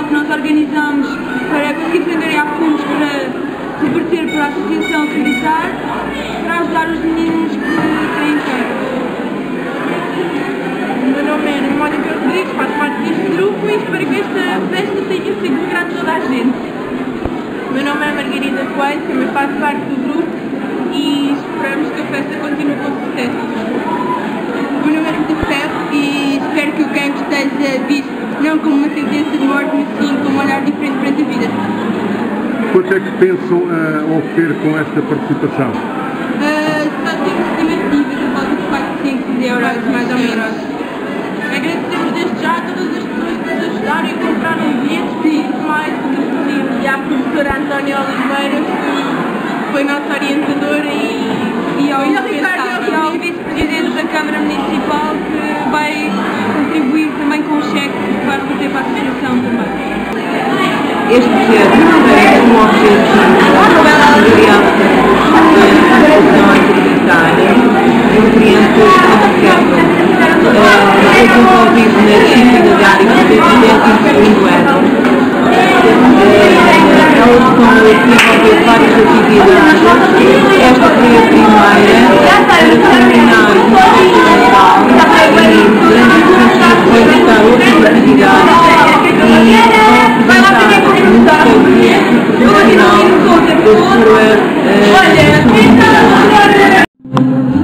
que nós organizamos para conseguir angariar fundos para reverter para a Associação Acreditar, para ajudar os meninos que têm câncer. O meu nome é Mónica Rodrigues, faço parte deste grupo e espero que esta festa tenha sido grata a toda a gente. O meu nome é Margarida Coelho, também faço parte do grupo e esperamos que a festa continue com sucesso. O meu nome é Rita Ferro e espero que o cancro esteja visto não como uma sentença de morte, mas sim como um olhar diferente para a vida. Quanto é que pensam obter com esta participação? Só temos estimativas a volta de 400 euros, mais ou menos. Agradecemos desde já a todas as pessoas que nos ajudaram e compraram bilhetes e tudo mais que nos pedimos. E à professora Antónia Oliveira, que foi nossa orientadora, e ao vice-presidente da Câmara Municipal, que vai contribuir também com o cheque que vai fazer para a associação também. Este projeto tem como objetivo criar a Associação Acreditar, compreende desenvolvido na disciplina de área de segundo ano. Elas estão a desenvolver várias atividades. Esta foi a primeira para terminar o festival e durante o festival foi visitar outras atividades e vão apresentar no final da sua